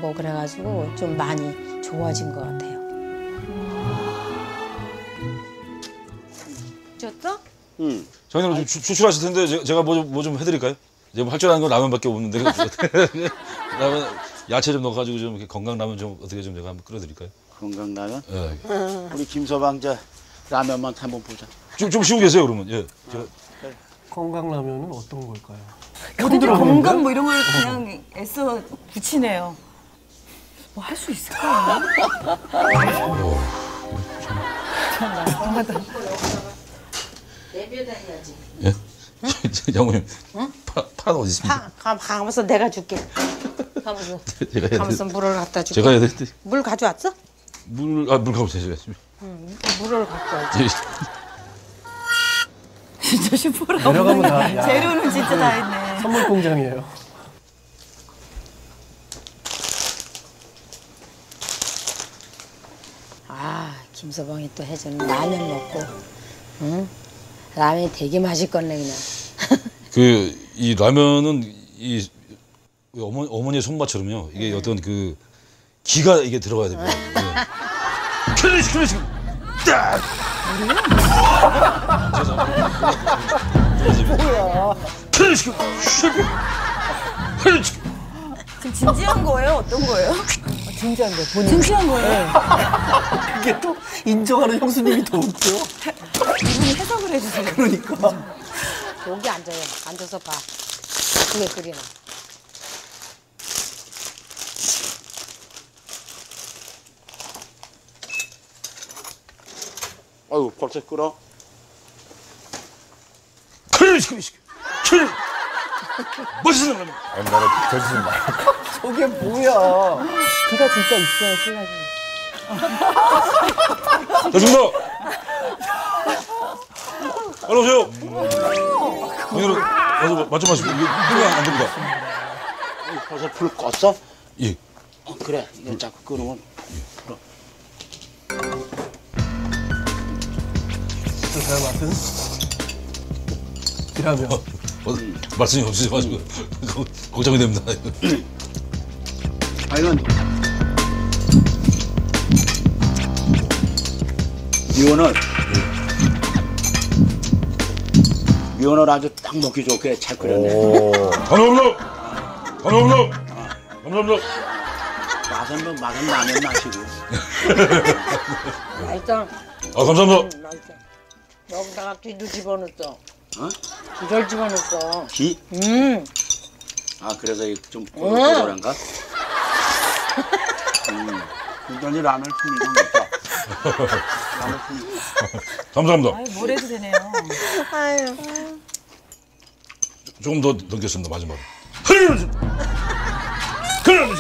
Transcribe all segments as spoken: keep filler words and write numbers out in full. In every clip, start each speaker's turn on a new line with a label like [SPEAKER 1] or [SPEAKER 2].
[SPEAKER 1] 하고 그래가지고 좀 많이 좋아진 것 같아요. 줬어?
[SPEAKER 2] 응.
[SPEAKER 3] 장인어른 좀 추출하실 텐데 제- 제가 뭐 좀 뭐 좀 해드릴까요? 이제 뭐 할 줄 아는 건 라면밖에 없는데 라면 야채 좀 넣어가지고 좀 이렇게 건강 라면 좀 어떻게 좀 제가 한번 끓여드릴까요?
[SPEAKER 2] 건강라면?
[SPEAKER 3] 예.
[SPEAKER 2] 우리 김서방 저 라면만 한번 보자.
[SPEAKER 3] 좀, 좀 쉬고 계세요 그러면. 예. 제가
[SPEAKER 4] 건강라면은 어떤 걸까요?
[SPEAKER 5] 근데 건강 뭐 이런 걸 그냥 애써 붙이네요. 뭐 할 수 있을까요?
[SPEAKER 1] 내비에다 해야지.
[SPEAKER 3] 예? 장모님. 응? 파, 파는 어디 있습니까?
[SPEAKER 1] 가, 가, 가면서 내가 줄게. 가면서.
[SPEAKER 3] 제가 해야
[SPEAKER 1] 가면서 물을 갖다 줄게.
[SPEAKER 3] 제가 해야 되는데.
[SPEAKER 1] 물 가져왔어?
[SPEAKER 3] 물, 아, 물 가보세요, 제가 지금.
[SPEAKER 1] 응, 물을 갖고 와야지.
[SPEAKER 3] 예.
[SPEAKER 5] 진짜 슈퍼라고.
[SPEAKER 4] 내려가면 다. 야,
[SPEAKER 5] 재료는 진짜 다 있네.
[SPEAKER 4] 선물 공장이에요.
[SPEAKER 1] 아, 김서방이 또 해준 라면 먹고, 응? 라면이 되게 맛있겠네 그냥.
[SPEAKER 3] 그, 이 라면은 이 어머, 어머니의 손맛처럼요. 이게 어떤 그 기가 이게 들어가야 됩니다. 예. 클래식, 클래식! 딱! 뭐야? 클래식! 클래식!
[SPEAKER 5] 지금 진지한 거예요? 어떤 거예요?
[SPEAKER 1] 진지한 거 본인.
[SPEAKER 5] 진지한 거예요?
[SPEAKER 4] 그게 또 인정하는 형수님이 더 웃겨.
[SPEAKER 5] 이분이 해석을 해주세요.
[SPEAKER 4] 그러니까.
[SPEAKER 1] 여기 앉아요. 앉아서 봐. 그게 끓이나.
[SPEAKER 2] 아유 벌써 끓어?
[SPEAKER 3] 클래식, 클래식! 클래식! 멋있는 라면!
[SPEAKER 6] 옛날에 붙여주지 마.
[SPEAKER 4] 저게 뭐야?
[SPEAKER 1] 기가 진짜 있어요, 신랑이.
[SPEAKER 3] 됐습니다! 빨리 오세요! 장인어른, 와서 맛 좀 마시고. 이게 흥이 안 됩니다.
[SPEAKER 2] 벌써 불 껐어?
[SPEAKER 3] 예.
[SPEAKER 2] 어, 그래. 이거 자꾸 끓으면 불어.
[SPEAKER 4] 잘 맛은? 이라면.
[SPEAKER 3] 어, 어, 말씀이 없으셔가지고 걱정이 됩니다.
[SPEAKER 2] 아이는 미원을 미원을 아주 딱 먹기 좋게 잘 끓였네.
[SPEAKER 3] 감사합니다. 감사합니다. 감사합니다.
[SPEAKER 2] 맛은 뭐 맛은 라면 맛이고.
[SPEAKER 1] 맛있어.
[SPEAKER 3] 아 감사합니다.
[SPEAKER 1] 응, 맛있어. 여기다가 귀도 집어넣었어.
[SPEAKER 2] 어?
[SPEAKER 1] 귀를 집어넣었어.
[SPEAKER 2] 기?
[SPEAKER 1] 음.
[SPEAKER 2] 아 그래서 좀 고소한가? 음. 굉장히 라면 품이가 좋다. 라면 품이.
[SPEAKER 3] 감사합니다.
[SPEAKER 5] 아유, 뭘 해도 되네요.
[SPEAKER 1] 아유.
[SPEAKER 3] 조금 더 넘겼습니다 마지막으로. 흐르는 흐르는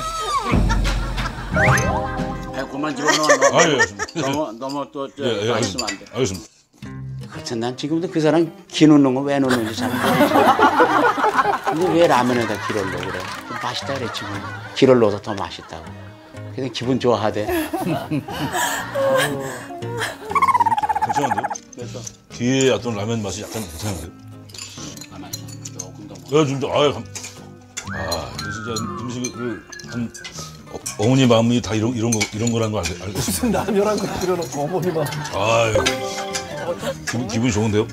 [SPEAKER 2] 배꼽만 집어넣어.
[SPEAKER 3] 아 예. 알겠습니다.
[SPEAKER 2] 너무 너무 또 저,
[SPEAKER 3] 예, 예,
[SPEAKER 2] 맛있으면 안 돼.
[SPEAKER 3] 알겠습니다.
[SPEAKER 2] 하여튼 난 지금도 그 사람 기 넣는 거 왜 넣는지 잘 모르겠어. 근데 왜 라면에다 기를 넣어 그래? 좀 맛있다 그랬지 뭐. 기를 넣어서 더 맛있다고. 그냥 기분 좋아하대.
[SPEAKER 3] 괜찮은데요?
[SPEAKER 2] 그래서
[SPEAKER 3] 뒤에 어떤 라면 맛이 약간 괜찮은데요?
[SPEAKER 2] 가만히 있어. 조금 더.
[SPEAKER 3] 야 진짜 아유 감. 아 이거 진짜 음식이 그한 어머니 마음이 다 이런 이런 거 이런 거라는 거 알, 알겠습니다.
[SPEAKER 4] 무슨 라면한 거 끓여놓고 어머니만.
[SPEAKER 3] 아유 기분 기분이 좋은데요?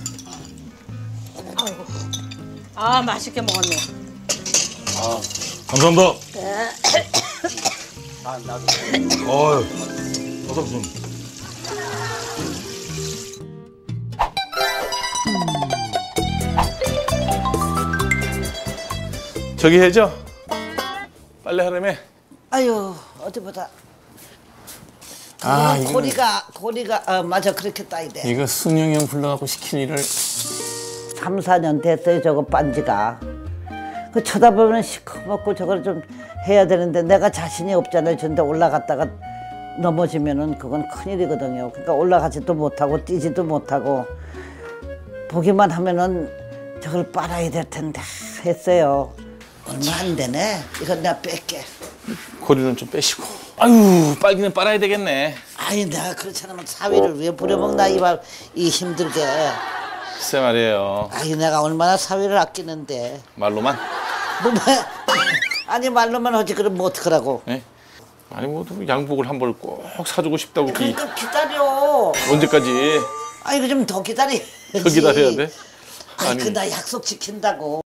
[SPEAKER 1] 아, 맛있게 먹었네.
[SPEAKER 2] 아,
[SPEAKER 3] 감사합니다.
[SPEAKER 2] 아 나도.
[SPEAKER 3] 아유 어서 좀.
[SPEAKER 6] 저기 해죠? 빨래 하려면.
[SPEAKER 7] 아유 어디 보자.
[SPEAKER 6] 아,
[SPEAKER 7] 그거는
[SPEAKER 6] 이거는-
[SPEAKER 7] 고리가 고리가 아 맞아 그렇게 따야 돼.
[SPEAKER 6] 이거 순영이 형 불러갖고 시킨 일을.
[SPEAKER 7] 삼, 사 년 됐어요 저거 빤지가. 그 쳐다보면 시커멓고 저걸 좀 해야 되는데 내가 자신이 없잖아요. 근데 올라갔다가 넘어지면은 그건 큰일이거든요. 그러니까 올라가지도 못하고 뛰지도 못하고 보기만 하면은 저걸 빨아야 될 텐데 했어요. 얼마 안 되네. 이건 내가 뺄게.
[SPEAKER 6] 고리는 좀 빼시고. 아유, 빨기는 빨아야 되겠네.
[SPEAKER 7] 아니 내가 그렇지 않으면 사위를 왜 부려먹나 이발 이 힘들게.
[SPEAKER 6] 글쎄 말이에요.
[SPEAKER 7] 아니 내가 얼마나 사위를 아끼는데.
[SPEAKER 6] 말로만.
[SPEAKER 7] 뭐, 뭐, 아니 말로만 하지 그럼 뭐 어떡하라고.
[SPEAKER 6] 예? 아니 뭐 양복을 한 벌 꼭 사주고 싶다고. 이,
[SPEAKER 7] 그러니까 기다려.
[SPEAKER 6] 언제까지
[SPEAKER 7] 아 이거 좀 더 기다려.
[SPEAKER 6] 더 기다려야 돼?
[SPEAKER 7] 아니
[SPEAKER 6] 아니.
[SPEAKER 7] 그 나 약속 지킨다고.